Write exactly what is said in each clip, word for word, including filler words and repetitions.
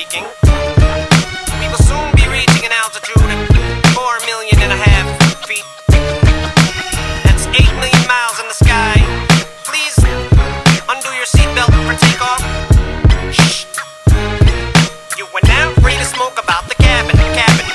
speaking. We will soon be reaching an altitude of four million and a half feet. That's eight million miles in the sky. Please undo your seatbelt for takeoff. Shh. You are now free to smoke about the cabin. Cabin.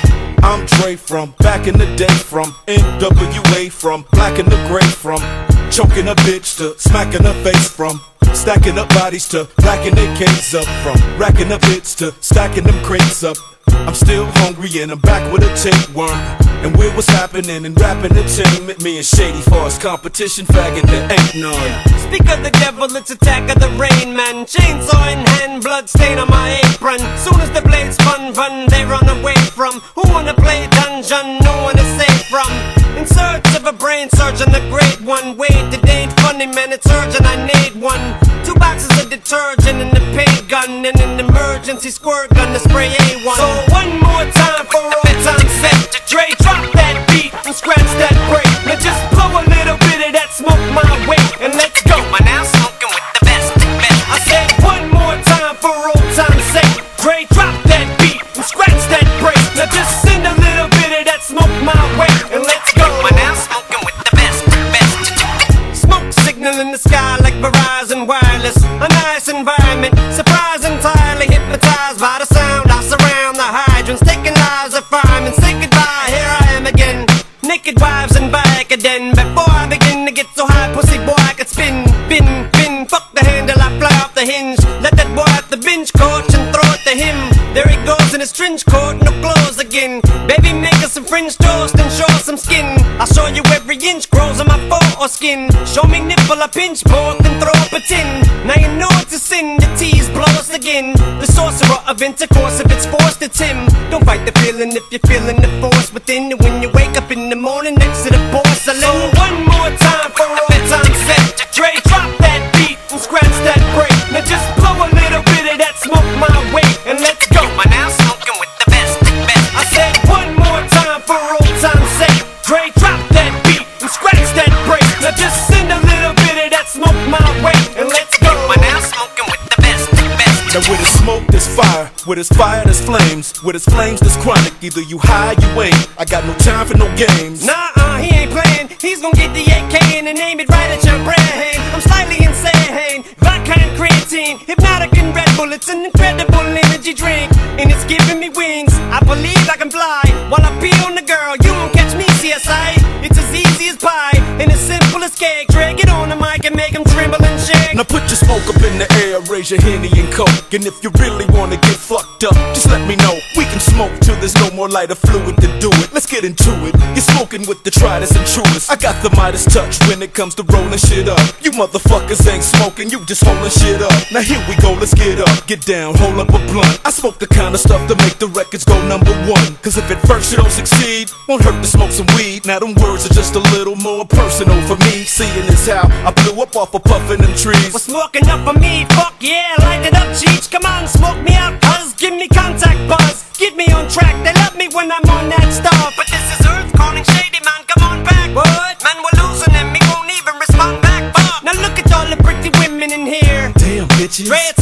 I'm Dre from back in the day, from N W A, from black and the gray, from choking a bitch to smacking her face, from stacking up bodies to racking their cakes up, from racking up hits to stacking them crates up. I'm still hungry and I'm back with a tapeworm. And we're what's happening in rap entertainment. Me and Shady for us competition, faggot, there ain't none. Speak of the devil, it's attack of the rain man. Chainsaw in hand, blood stain on my apron. Soon as the blade spun, run, they run away from. Who wanna play dungeon? No one is safe from. In search of a brain surgeon, the great one. Wait, it ain't funny, man, it's urgent, I need one. Two boxes of detergent and a paint gun, and an emergency squirt gun to spray A one. So one more time for old time's sake. Dre, drop that beat and scratch that break. Now just blow a little bit of that smoke my way, and let's go. You are now smoking with the best, best. I said one more time for old time's sake. Dre, drop that beat and scratch that break. Now just send a little bit of that smoke my way, and let's go. You are now smoking with the best, best. Smoke signal in the sky like Verizon Wireless. A nice environment, surprised entirely hypnotized by the sound. I surround the hydrants, taking lives of firemen. Say goodbye, here I am again. Naked wives and back again. Before I begin to get so high, pussy boy, I could spin, bin, bin. Fuck the handle, I fly off the hinge. Let that boy at the binge coach and throw it to him. There he goes in his trench coat, no clothes again. Baby, make us some French toast and show us some skin. I'll show you every inch grows on my fur or skin. Show me nipple, I pinch pork, then throw up a tin. Now you know it's a sin to tease, blow us again. The sorcerer of intercourse, if it's forced, it's him. Don't fight the feeling if you're feeling the force within. And when you wake up in the morning next to the porcelain. So one more time for old time's sake. Dre, drop that beat and scratch that break. Now just blow a little bit of that smoke my way, and let's go. You are now smoking with the best, best. I said one more time for old time's sake. Dre, drop that beat and scratch that break. Now just send a little bit of that smoke my way, and let's go. You are now smoking with the best, best. Now with his smoke there's fire, with his fire there's flames, with his flames there's chronic. Either you high, you ain't. I got no time for no games. Nah-uh, he ain't playing. He's gonna get the A K and aim it right at your brain. I'm slightly insane, vodka and creatine, hypnotic and Red Bull. It's an incredible energy drink, and it's giving me wings. I believe I can fly while I pee on the girl. You won't catch me, C S I. It's as easy as pie and as simple as cake. Drag it on the mic and make them tremble and shake. Now put your smoke up in the air, raise your Henny and Coke. And if you really wanna get fucked up, just let me know. We can smoke till there's no more lighter fluid to do it. Let's get into it. You're smoking with the tritest and truest. I got the Midas touch when it comes to rolling shit up. You motherfuckers ain't smoking, you just holding shit up. Now here we go, let's get up, get down, hold up a blunt. I smoke the kind of stuff to make the records go number one. Cause if at first you don't succeed, won't hurt to smoke some weed. Now them words are just a little more personal for me. Seeing is how I blew up off of puffin' them trees. Well, smoking up for me, fuck yeah, light it up, Cheech. Come on, smoke me out, cuz, give me contact buzz. Get me on track, they love me when I'm on that stuff. But this is Earth calling Shady, man, come on back. What? Man, we're losing him, he won't even respond back, fuck. Now look at all the pretty women in here. Damn, bitches. Dre, it's